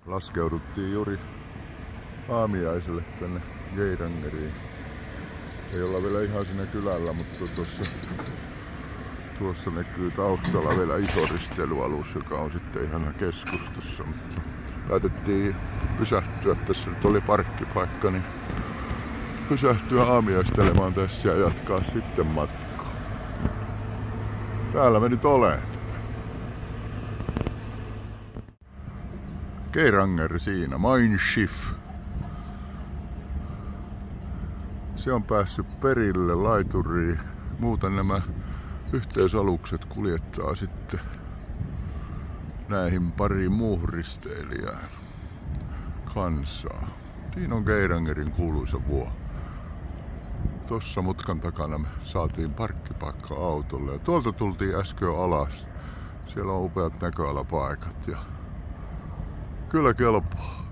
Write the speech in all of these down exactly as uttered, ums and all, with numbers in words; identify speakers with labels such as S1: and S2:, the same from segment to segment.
S1: Laskeuduttiin juuri aamiaiselle tänne Geirangeriin. Ei olla vielä ihan siinä kylällä, mutta tuossa, tuossa näkyy taustalla vielä iso risteilyalus, joka on sitten ihan keskustassa. Mutta päätettiin pysähtyä, tässä nyt oli parkkipaikka, niin pysähtyä aamiaistelemaan tässä ja jatkaa sitten matkaa. Täällä me nyt olemme. Geiranger siinä, Mein Schiff. Se on päässyt perille laituriin. Muuten nämä yhteisalukset kuljettaa sitten näihin pariin muuhun risteilijään kansaa. Siinä on Geirangerin kuuluisa vuo. Tossa mutkan takana me saatiin parkkipaikka autolle ja tuolta tultiin äsken alas. Siellä on upeat näköalapaikat ja kyllä kelpaa.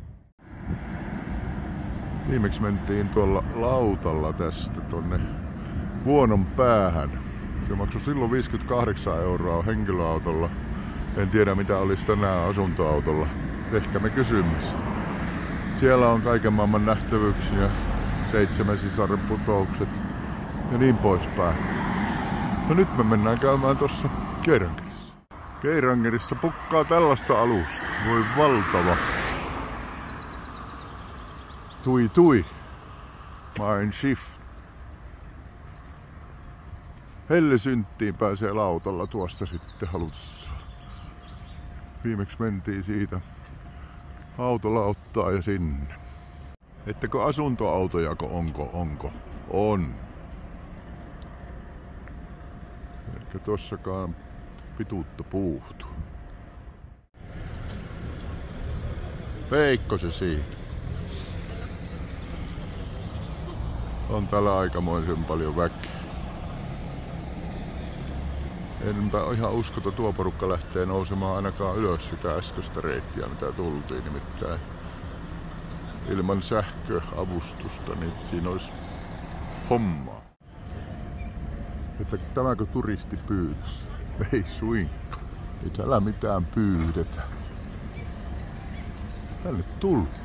S1: Viimeksi mentiin tuolla lautalla tästä tonne Vuonon päähän. Se maksoi silloin viisikymmentäkahdeksan euroa henkilöautolla. En tiedä mitä olisi tänään asuntoautolla. Ehkä me kysymys. Siellä on kaiken maailman nähtävyyksiä, seitsemän sisaren putoukset ja niin poispäin. Mutta nyt me mennään käymään tuossa Geirangerissa. Geirangerissa pukkaa tällaista alusta. Voi valtava. Tui tui. Mein Schiff. Hellesynttiin pääsee lautalla tuosta sitten halutessaan. Viimeksi mentiin siitä autolauttaa ja sinne. Ettäkö asuntoautojako onko? Onko? On. Eikä tossakaan pituutta puuhtu. Veikko se siinä. On täällä aikamoisen paljon väkeä. Enpä ihan uskota, tuo porukka lähtee nousemaan ainakaan ylös sitä äskeistä reittiä, mitä tultiin. Nimittäin ilman sähköavustusta, niin siinä olisi hommaa. Että tämäkö turistipyydys? Ei suinkaan. Ei täällä mitään pyydetä. Tänne tullut.